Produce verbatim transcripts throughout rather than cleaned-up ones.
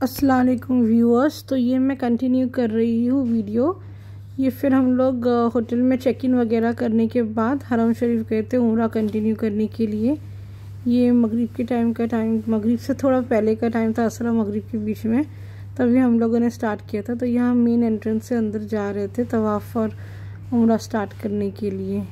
अस्सलाम वालेकुम व्यूअर्स। तो ये मैं कंटिन्यू कर रही हूँ वीडियो। ये फिर हम लोग होटल में चेक इन वगैरह करने के बाद हरम शरीफ गए थे उम्रा कंटिन्यू करने के लिए। ये मगरिब के टाइम का टाइम मगरिब से थोड़ा पहले का टाइम था, असर मगरिब के बीच में, तभी हम लोगों ने स्टार्ट किया था। तो यहाँ मेन एंट्रेंस से अंदर जा रहे थे तवाफ़ और उम्रा स्टार्ट करने के लिए।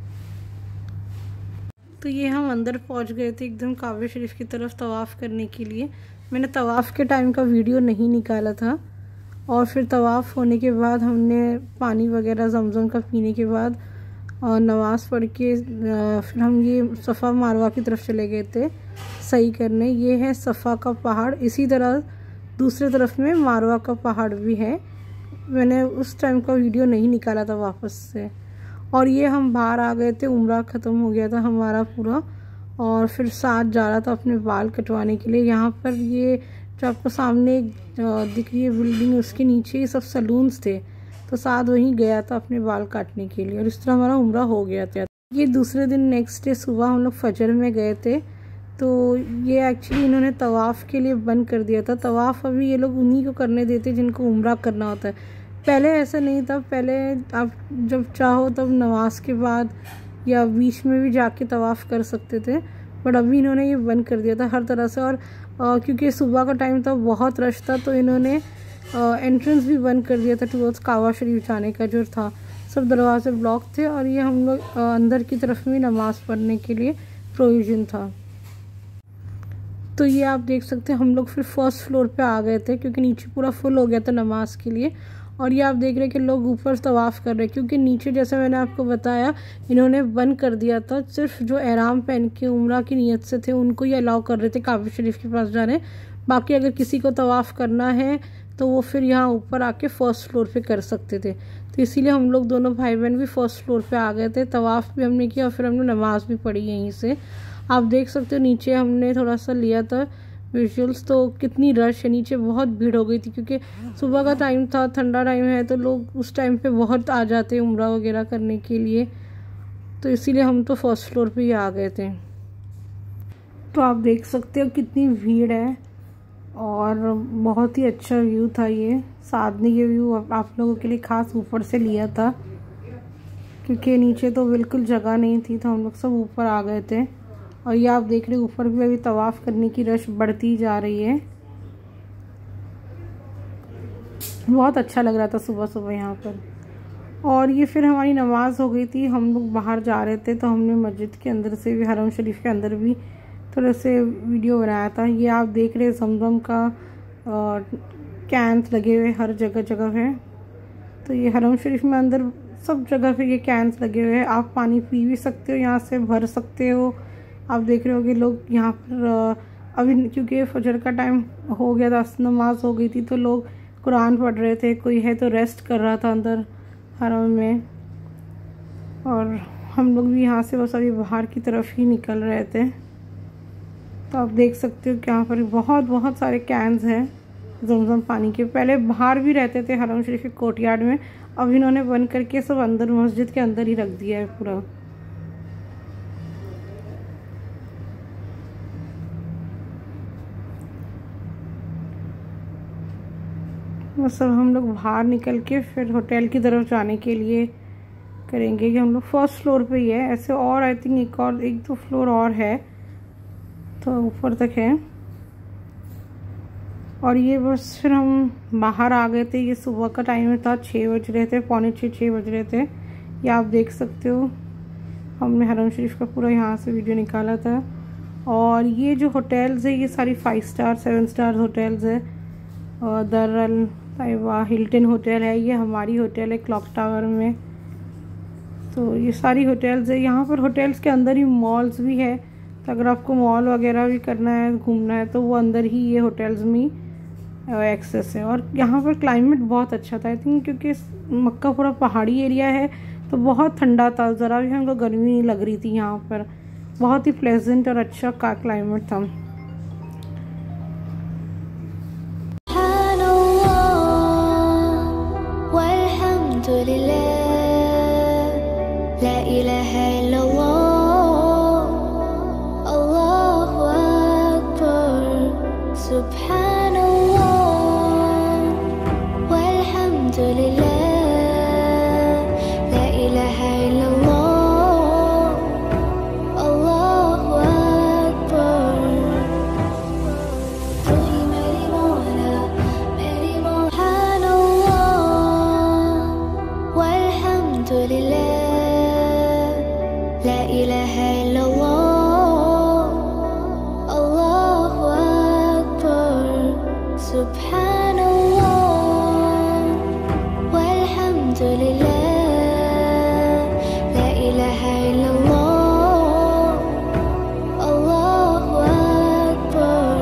तो ये हम अंदर पहुँच गए थे एकदम काबा शरीफ की तरफ तवाफ़ करने के लिए। मैंने तवाफ़ के टाइम का वीडियो नहीं निकाला था और फिर तवाफ़ होने के बाद हमने पानी वगैरह ज़मज़म का पीने के बाद और नमाज़ पढ़ के फिर हम ये सफ़ा मारवा की तरफ चले गए थे सही करने। ये है सफ़ा का पहाड़, इसी तरह दूसरे तरफ में मारवा का पहाड़ भी है। मैंने उस टाइम का वीडियो नहीं निकाला था वापस से। और ये हम बाहर आ गए थे, उम्रा ख़त्म हो गया था हमारा पूरा और फिर साथ जा रहा था अपने बाल कटवाने के लिए। यहाँ पर ये जो आपको सामने दिख रही है बिल्डिंग, उसके नीचे ही सब सलून्स थे, तो साथ वहीं गया था अपने बाल काटने के लिए और इस तरह हमारा उम्रा हो गया था। ये दूसरे दिन नेक्स्ट डे सुबह हम लोग फजर में गए थे। तो ये एक्चुअली इन्होंने तवाफ़ के लिए बंद कर दिया था। तवाफ़ अभी ये लोग उन्हीं को करने देते जिनको उम्रा करना होता है। पहले ऐसा नहीं था, पहले आप जब चाहो तब नमाज के बाद या बीच में भी जाके तवाफ़ कर सकते थे, बट अभी इन्होंने ये बंद कर दिया था हर तरह से। और आ, क्योंकि सुबह का टाइम था, बहुत रश था, तो इन्होंने एंट्रेंस भी बंद कर दिया था टूवर्ड्स काबा शरीफ जाने का जो था। सब दरवाजे ब्लॉक थे और ये हम लोग अंदर की तरफ में नमाज़ पढ़ने के लिए प्रोविज़न था। तो ये आप देख सकते हैं हम लोग फिर फर्स्ट फ्लोर पे आ गए थे क्योंकि नीचे पूरा फुल हो गया था नमाज के लिए। और ये आप देख रहे हैं कि लोग ऊपर तवाफ़ कर रहे हैं क्योंकि नीचे जैसे मैंने आपको बताया इन्होंने बंद कर दिया था। सिर्फ जो एहराम पहन के उम्रा की नीयत से थे उनको ही अलाउ कर रहे थे काबा शरीफ के पास जाने। बाकी अगर किसी को तवाफ़ करना है तो वो फिर यहाँ ऊपर आके फ़र्स्ट फ्लोर पे कर सकते थे। तो इसीलिए हम लोग दोनों भाई बहन भी फ़र्स्ट फ्लोर पे आ गए थे। तवाफ़ भी हमने किया और फिर हमने नमाज़ भी पढ़ी यहीं से। आप देख सकते हो नीचे हमने थोड़ा सा लिया था विजुअल्स, तो कितनी रश है, नीचे बहुत भीड़ हो गई थी क्योंकि सुबह का टाइम था, ठंडा टाइम है, तो लोग उस टाइम पे बहुत आ जाते हैं उम्रा वगैरह करने के लिए। तो इसीलिए हम तो फर्स्ट फ्लोर पे ही आ गए थे। तो आप देख सकते हो कितनी भीड़ है और बहुत ही अच्छा व्यू था। ये साथ ने ये व्यू आप लोगों के लिए ख़ास ऊपर से लिया था क्योंकि नीचे तो बिल्कुल जगह नहीं थी, तो हम लोग सब ऊपर आ गए थे। और ये आप देख रहे हो ऊपर भी अभी तवाफ़ करने की रश बढ़ती जा रही है। बहुत अच्छा लग रहा था सुबह सुबह यहाँ पर। और ये फिर हमारी नमाज़ हो गई थी, हम लोग बाहर जा रहे थे, तो हमने मस्जिद के अंदर से भी हरम शरीफ के अंदर भी थोड़ा से वीडियो बनाया था। ये आप देख रहे हैं ज़मज़म का कैंस लगे हुए हर जगह जगह है। तो ये हरम शरीफ में अंदर सब जगह पे ये कैंस लगे हुए हैं, आप पानी पी भी सकते हो, यहाँ से भर सकते हो। आप देख रहे हो कि लोग यहाँ पर अभी क्योंकि फजर का टाइम हो गया था, नमाज हो गई थी, तो लोग कुरान पढ़ रहे थे, कोई है तो रेस्ट कर रहा था अंदर हरम में। और हम लोग भी यहाँ से बस अभी बाहर की तरफ ही निकल रहे थे। तो आप देख सकते हो कि यहाँ पर बहुत बहुत सारे कैंस हैं ज़मज़म पानी के। पहले बाहर भी रहते थे हरम शरीफ के कोर्टयार्ड में, अब इन्होंने बंद करके सब अंदर मस्जिद के अंदर ही रख दिया है पूरा। बस अब हम लोग बाहर निकल के फिर होटल की तरफ जाने के लिए करेंगे कि हम लोग फर्स्ट फ्लोर पे ही है। ऐसे और आई थिंक एक और एक दो फ्लोर और है, तो ऊपर तक है। और ये बस फिर हम बाहर आ गए थे। ये सुबह का टाइम था, छः बज रहे थे, पौने छः छः बज रहे थे। ये आप देख सकते हो हमने हरम शरीफ का पूरा यहाँ से वीडियो निकाला था। और ये जो होटल्स है ये सारी five star seven star hotels है। और दर्रल तैयबा हिल्टन होटल है, ये हमारी होटल है क्लॉक टावर में। तो ये सारी होटल्स है। यहाँ पर होटल्स के अंदर ही मॉल्स भी है, तो अगर आपको मॉल वगैरह भी करना है, घूमना है, तो वो अंदर ही ये होटल्स में एक्सेस है। और यहाँ पर क्लाइमेट बहुत अच्छा था आई थिंक क्योंकि मक्का पूरा पहाड़ी एरिया है, तो बहुत ठंडा था, ज़रा भी हमको गर्मी नहीं लग रही थी। यहाँ पर बहुत ही प्लेजेंट और अच्छा का क्लाइमेट था। ला इलाहा इल्लल्लाह, अल्लाहु Akbar, सुब्हानल्लाह। Subhanallah, walhamdulillah, la ilaha illallah, Allahu Akbar.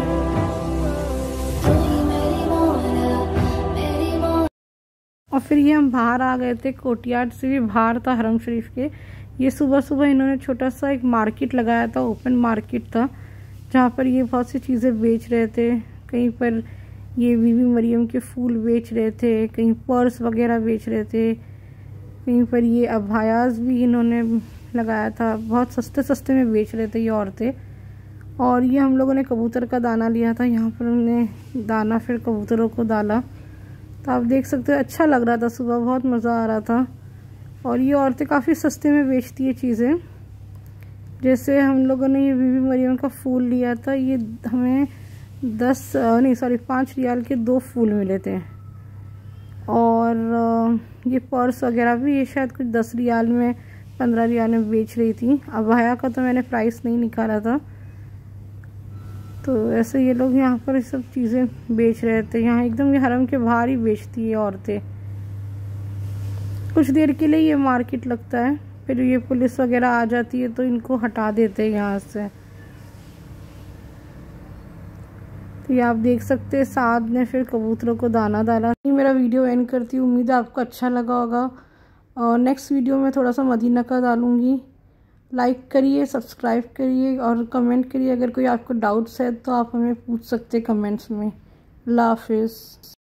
तू ही मेरी मौला, मेरी मौला। और फिर ये हम बाहर आ गए थे, कोर्टयार्ड से भी बाहर था हरम शरीफ के। ये सुबह सुबह इन्होंने छोटा सा एक मार्केट लगाया था, ओपन मार्केट था, जहाँ पर ये बहुत सी चीज़ें बेच रहे थे। कहीं पर ये बीबी मरियम के फूल बेच रहे थे, कहीं पर्स वगैरह बेच रहे थे, कहीं पर ये अबायास भी इन्होंने लगाया था। बहुत सस्ते सस्ते में बेच रहे थे ये औरतें। और ये हम लोगों ने कबूतर का दाना लिया था, यहाँ पर हमने दाना फिर कबूतरों को डाला। तो आप देख सकते हो अच्छा लग रहा था, सुबह बहुत मज़ा आ रहा था। और ये औरतें काफ़ी सस्ते में बेचती है चीज़ें। जैसे हम लोगों ने ये बीबी मरियम का फूल लिया था, ये हमें दस नहीं सॉरी पाँच रियाल के दो फूल मिले थे। और ये पर्स वगैरह भी ये शायद कुछ दस रियाल में पंद्रह रियाल में बेच रही थी। अबाया का तो मैंने प्राइस नहीं निकाला था। तो ऐसे ये लोग यहाँ पर सब चीज़ें बेच रहे थे। यहाँ एकदम ये हरम के बाहर ही बेचती है औरतें। कुछ देर के लिए ये मार्केट लगता है, फिर ये पुलिस वगैरह आ जाती है तो इनको हटा देते हैं यहाँ से। तो ये आप देख सकते हैं साद ने फिर कबूतरों को दाना डाला। मेरा वीडियो एंड करती हूँ, उम्मीद है आपको अच्छा लगा होगा। और नेक्स्ट वीडियो में थोड़ा सा मदीना का डालूँगी। लाइक करिए, सब्सक्राइब करिए और कमेंट करिए। अगर कोई आपको डाउट्स है तो आप हमें पूछ सकते हैं कमेंट्स में। अल्लाह हाफिज़।